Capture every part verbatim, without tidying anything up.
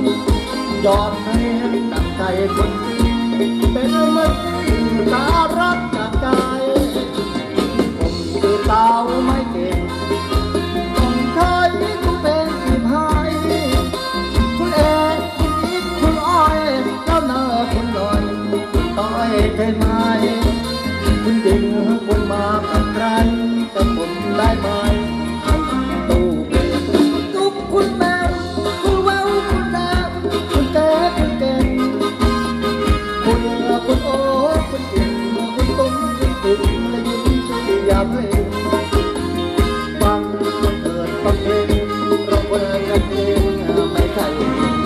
ยอดเพลงดังใจคนเป็นเหมือนตารักจากใจผมคือเต่าไม่เก่งต้องใช้ทุกเพลงที่พายคุณเอกคุณอีกคุณอ้อยแล้วเนอคุณลอยต้อยใช่ไหมคุณจริงคุณมากับใครแต่ผมได้ไหมตู้เป็นทุกคุณแมวคุณแววคุณแดงคุณเต้คุณเก่งคุณคุณโอ้คุณเก่งคุณตุ้มคุณตึงและยิ้มช่วยยามเพลงฟังมันเกิดฟังเพลงเราเปิดกันเองไม่ใช่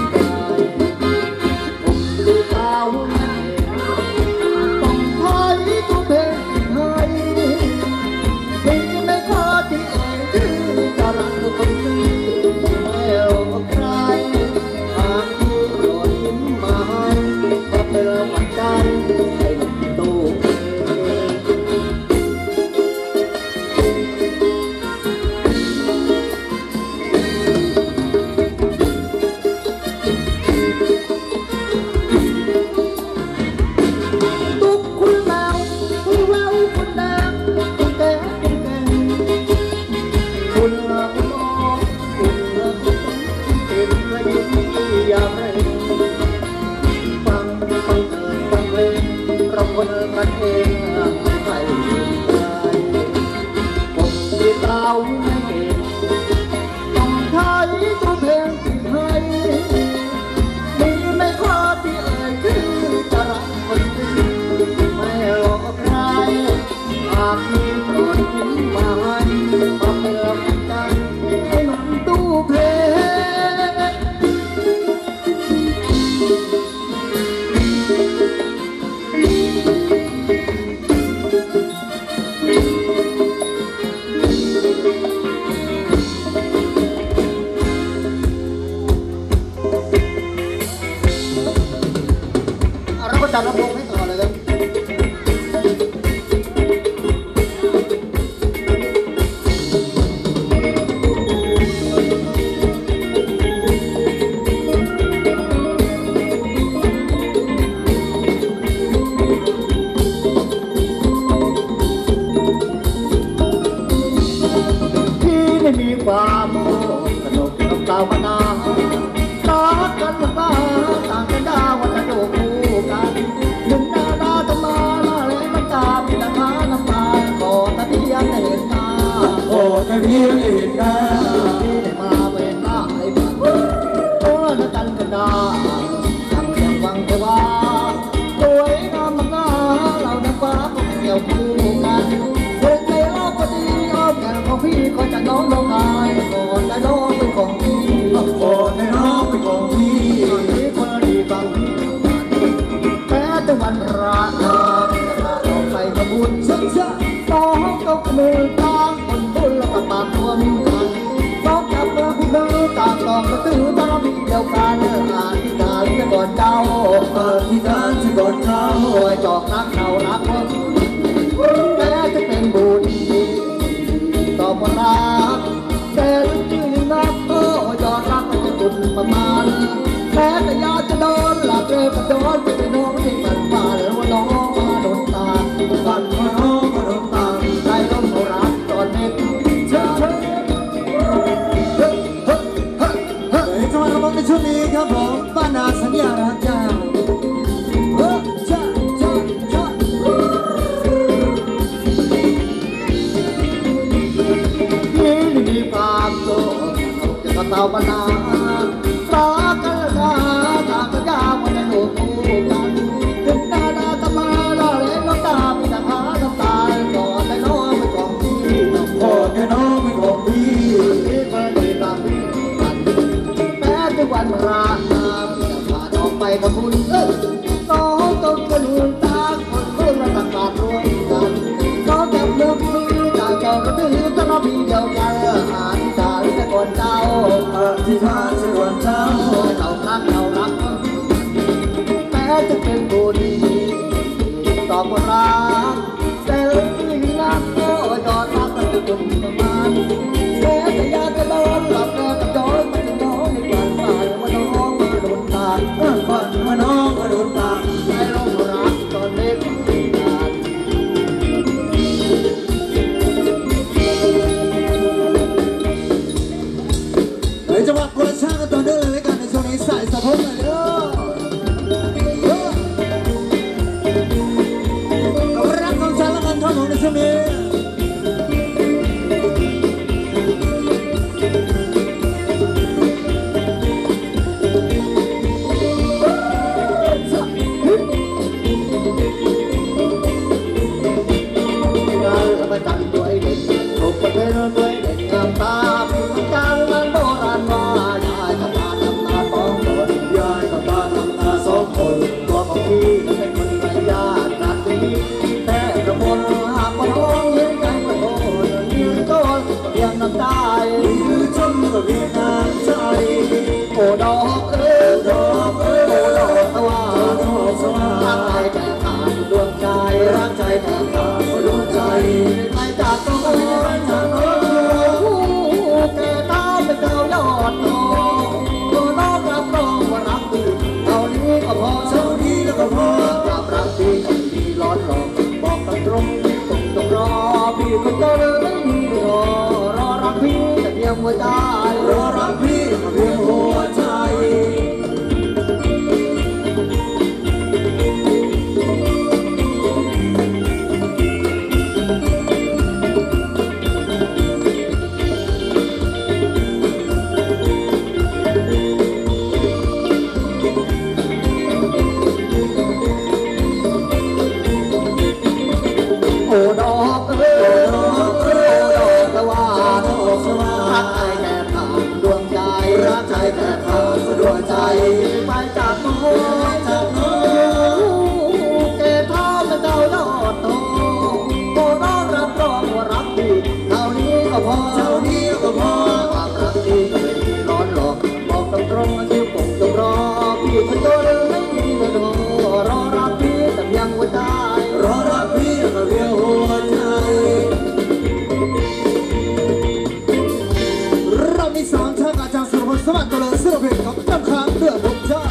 ผมดูเท้าต้องพายตัวเพลงให้มีไม่พอที่เองที่จะรักคนนี้แล้วก็ใครหากที่รอยิ้มมาให้มาเป็นวันจันทร์ให้หนุ่มตู้เพลงทุกคุณแมวคุณแววคุณแดงคุณแก่คุณแก่คุณคุณโอ้คุณคุณเป็นและยิ้มที่ยามให้ฟังฟังเกิดฟังเพลงเราคนกันเองไม่ใครผมที่เต่าไม่เก่งต้องใช้ตัวเพลงที่ให้มีไม่พอที่เอ่ยชื่อจะรักคนที่ไม่หลอกใครหากมีโปรดยิ้มมาให้มาเป็นกำลังใจให้หนุ่มตู้เพลงเราก็จัดระบบให้ต่อเลยครับที่ไม่มีความโง่สนุกกับเต่ามานานรักกันมาต่างกันดาวันจะโดคู่กันหนึ่งนาดาตมาลาเลน้ำตาพิจารณาน้ำตาขอตะเพียนเห็นตาขอตะเพียนเห็นตาที่ได้มาเป็นตาไอ้บ้านโอ้ละกันกันดาทำเสียงวังเทวาสวยงามมากเราดังฟ้าก็เกี่ยวคู่กันเดินใจเราก็ดีอ้อมแก้มของพี่ก็จะน้องลงอายก่อนจะน้องเป็นของพี่ก่อนจะน้องเป็นของพี่ที่คนดีฟังพี่แม้แต่วันรักเราไปกระบุญชักชักน้องก็กระมือต่างคนบุญแล้วก็ปากรวมกันน้องจับมือพี่มือต่างลองกระตือตาพี่เดียวกันอ่านที่การจะก่อนเจ้าเปิดที่การจะก่อนเจ้าจอกรักเรารักว่าแม้จะเป็นบุญต่อคนรักแต่ที่นับก็ยอดรักมันจะตุนประมาณแม้แต่ยาจะโดนหลับเลยก็โดนจะไปน้องที่มันมาแล้วว่าน้องมาโดนตาฝันว่าน้องมาโดนตาใจล้มเขารักตอนเด็กเชื่อเชื่อเฮ้ยเฮ้ยเฮ้ยเฮ้ยจังหวะระบบในช่วงนี้ครับผมบ้านนาสัญญารักจ้าเฮ้ยจ้าจ้าจ้าที่มีความโศกจะกระเต่าบรรณารักกันนะตากันยาววันในโลกคู่กันถึงดาดาตมาลาเล่นน้ำตาพิจารณาน้ำตาก่อนแต่น้องไม่กองพี่ก่อนแต่น้องไม่กองพี่ที่เมื่อดีตามพี่แม้ทุกวันรักจะพาน้องไปกับคุณน้องต้องกระลุนตาคนเพื่อนและต่างบาทรวมกันน้องจับมือพี่จากจอกระตือตะนอพี่เดียวกันอ่านที่ตาที่ตะกอนเจ้าที่ท่าจะก่อนเจ้าเรารักเรารักแม้จะเป็นบุญต่อคนรักแต่ที่นักก็ยอดรักมันจะตุนประมาณแม้แต่ยาจะโดนหลับแม้ก็โดนมันจะน้องในวันฝ่ายว่าน้องมาโดนไปจากน้องจากน้องเกท้าและเจ้าลอดโตโบราณรับรองว่ารักดีเท่านี้ก็พอเท่านี้ก็พอความรักดีไม่มีร้อนหลอกบอกตรงตรงที่ผมจงรอพี่คนโตเลยไม่มีกระโดรอรับพี่แต่ยังหัวใจรอรับพี่ก็เรียวหัวใจเรามีสามชาติอาจารย์สุรพลสวัสดิ์ตลอดเสื้อเพชรกับจำค้างเพื่อผมจ้า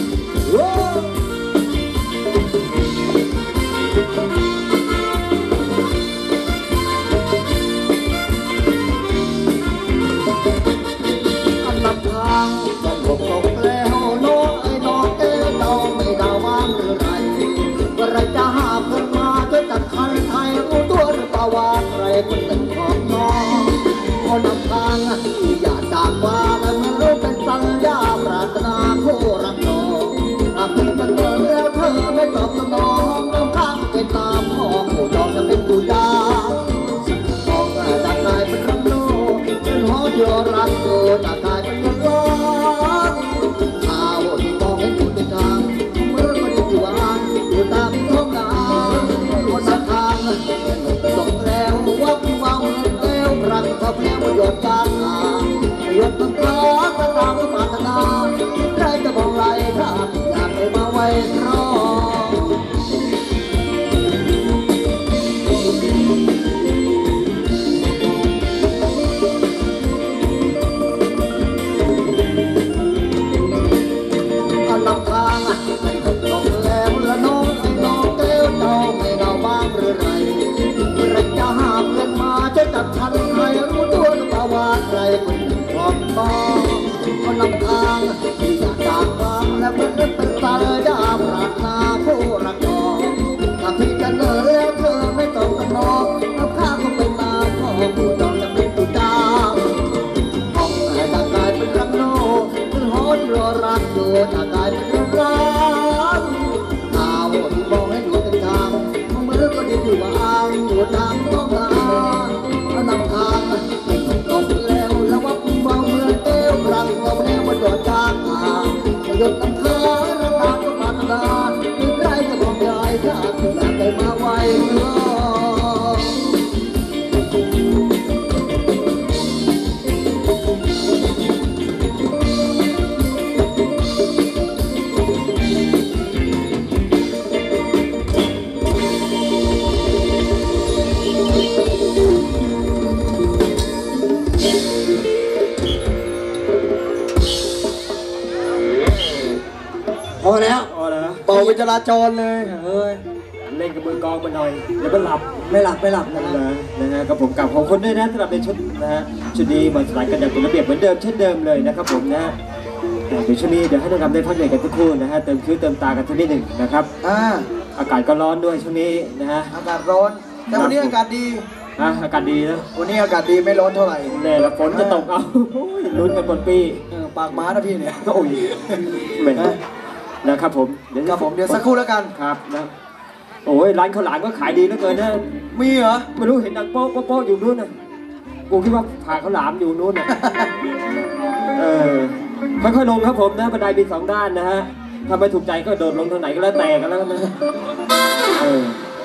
อันนำทางจะหลบตกแล้วน้องไอ้น้องเอ๋เราไม่ดาวว่างหรือไรว่าเราจะหาเพื่อนมาจะจัดคันไทยรู้ตัวหรือเปล่าว่าใครคนหนึ่งของน้องคนนำทางที่อยากจากว่าและมันรู้เป็นสัญญาปรารถนาคู่รักน้องหากเป็นมันเกิดแล้วเธอไม่ตอบสนองน้ำข้างเป็นตามห้องผู้จองจะเป็นผู้ยามองจากกายเป็นรักโลเป็นหอเดียวรักโยจากกายเป็นเงินล้านข่าวที่มองเห็นคุณเป็นทางเมื่อมันอยู่อ่านอยู่ตามท้องนาคนสักทางส่งแล้วว่าผู้เมาแล้วรักเขาแพ้ประโยชน์การงานประโยชน์ตั้งแต่ตั้งตามปรารถนาใครจะมองไหลถ้าอยากให้มาไว้รออันนำทางให้ตกลงแล้วละน้องไอ้น้องเต้วเจ้าไม่เดาบ้างหรือไรเราจะหาเพื่อนมาจะจับทันใครรู้ตัวหรือเปล่าว่าใครคนหนึ่งของน้องอันนำทางที่อยากจากฟังและเพื่อนเป็นตาเลยดาปรารถนาผู้รักน้องถ้าพี่จะเลิกแล้วเธอไม่ต้องกันน้องแล้วข้าก็ไปตามพ่อผู้จองจะเป็นผู้จ้างห้องแต่จะกลายเป็นรักโลกเป็นหอที่รอรักอยู่จะกลายเป็นเรื่องร้ายข่าวที่มองให้ดูเป็นทางมือก็ดีอยู่ว่าอ้างอยู่ตามต้องการอันนำทางให้ตกแล้วแล้วว่าผู้เมาเมื่อเต้วรักเราแน่ว่าโดนจ้างหยดน้ำตาน้ำตาก็ปานดาหรือใครจะบอกยายถ้าอยากได้มาไว้รอพอแล้วพอแล้วเป่าเป็นจราจรเลยเฮ้ยเล่นกับมือกองมาหน่อยเดี๋ยวมันหลับไม่หลับไม่หลับนะนะฮะกับผมกับของคนด้วยนะสำหรับในชุดนะฮะชุดนี้บอลสไลด์กันอย่างเป็นระเบียบเหมือนเดิมเช่นเดิมเลยนะครับผมนะเดี๋ยวชุดนี้เดี๋ยวให้น้องกำได้พักเหนื่อยกันทุกคู่นะฮะเติมคิ้วเติมตากันทีนิดหนึ่งนะครับอ่าอากาศก็ร้อนด้วยช่วงนี้นะฮะอากาศร้อนแต่วันนี้อากาศดีอ่ะอากาศดีนะวันนี้อากาศดีไม่ร้อนเท่าไหร่แน่ละฝนจะตกเอาลุ้นกันหมดปีปากม้านะพี่เนี่ยก็โอ้ยเหม็นนะครับผมเดี๋ยวครับผมเดี๋ยวสักครู่แล้วกันครับนะโอ้ยร้านข้าวหลามก็ขายดีเหลือเกินนะมีเหรอไม่รู้เห็นดังโป๊ะโป๊ะอยู่นู้นน่ะกูคิดว่าผ่าข้าวหลามอยู่นู้นน่ะเออค่อยๆลงครับผมนะบันไดมีสองด้านนะฮะถ้าไม่ถูกใจก็โดดลงทางไหนก็แล้วแต่กันแล้วนะเออ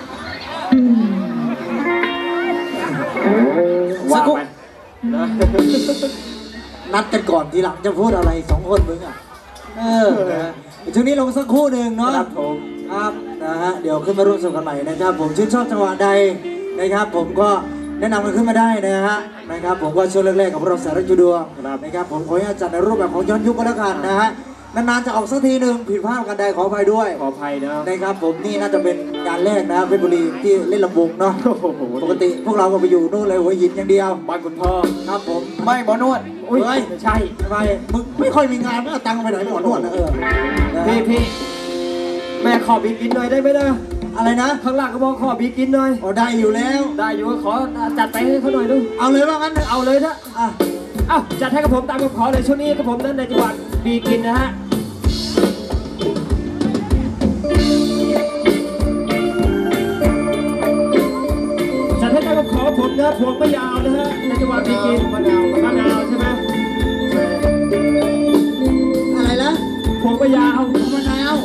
ว่าไปนะนัดกันก่อนทีหลังจะพูดอะไรสองคนมึงอ่ะเออช่วงนี้ลงสักคู่หนึ่งเนาะครับผมครับนะฮะเดี๋ยวขึ้นมาร่วมสนุกกันใหม่นะครับผมชื่นชอบจังหวะใดนะครับผมก็แนะนำกันขึ้นมาได้นะฮะนะครับผมว่าช่วงแรกๆของเราสารจุดวงนะครับผมขออนุญาตจัดในรูปแบบของย้อนยุคก็แล้วกันนะฮะนานๆจะออกสักทีหนึ่งผิดพลาดกันใดขออภัยด้วยขออภัยนะนะครับผมนี่น่าจะเป็นงานแรกนะเพชรบุรีที่เล่นลำวงเนาะปกติพวกเราก็ไปอยู่นู่นเลยหัวหินอย่างเดียวบ้านคุณพ่อครับผมไม่หมอนวดอุ้ยไม่ใช่ทำไมมึงไม่ค่อยมีงานไม่เอาตังค์ไปไหนหมอนวดนะเออพี่พี่แม่ขอบีกินหน่อยได้ไหมนะอะไรนะข้างล่างก็บอกขอบีกินหน่อยอ๋อได้อยู่แล้วได้อยู่ขอจัดไปให้เขาหน่อยดูเอาเลยว่างั้นเอาเลยนะอ่ะเอ้าจัดให้กับผมตามคำขอเลยช่วงนี้กับผมนั้นในจังหวัดบีกินนะฮะจัดให้ตามคำขอผมนะพวงไม่ยาวนะฮะในจังหวัดบีกินมะนาวมะนาวใช่ไหมอะไรนะพวงไม่ยาวมะนาว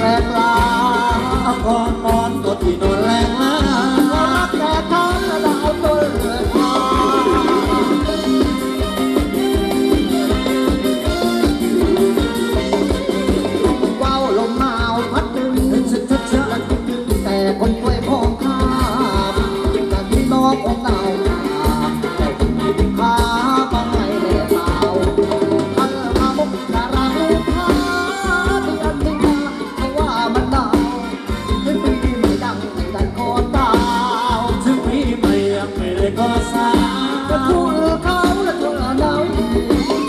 งลาก่อนนอนก็ที่นอนแรงลารักแต่ท้องดาวต้นเรือนฟ้าว้าวลมหนาวพัดดึงชัดชัดชัดดึงแต่คนช่วยพองข้ามจากที่น้องของเราแต่ที่ขาบางไงแน่เปล่าท่านมามุกดาราลูกค้าที่อันที่มาเพราะว่ามันหนาวถึงปีไม่ดังไม่ได้คอตาวถึงพี่ไม่ยังไม่ได้ก็สาจะช่วยเขาและช่วยเราอีก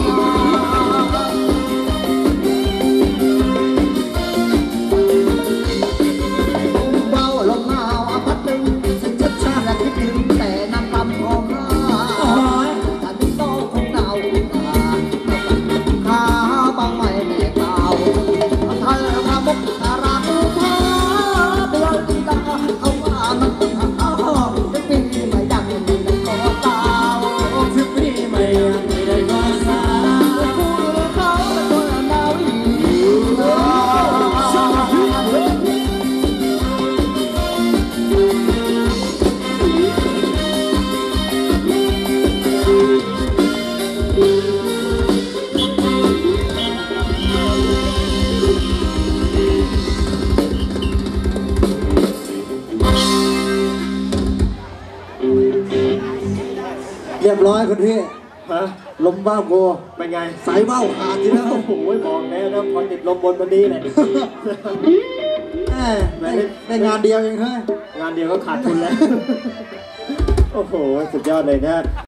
เบาลมหนาวอาพัดดึงชัดชาและคิดถึงแต่น้ำตำของข้าถ้าที่ต้องคงหนาวขาบางไม่แน่เก่าท่านพระมุกดาราผู้พาเดือนตาเอาว่ามันจะปีไม่ดังไม่ได้ขอตาวถึงพี่ไม่ยังไม่ได้ก็สาเรียบร้อยคุณพี่ฮะลมบ้าโกเป็นไงสายเบ้าขาดทีแล้วโอ้โหบอกแล้วนะพอติดลมบนวันนี้แหละแหมได้ได้งานเดียวเองเฮ้ยงานเดียวก็ขาดทุนแล้ว โอ้โห สุดยอดเลยนะ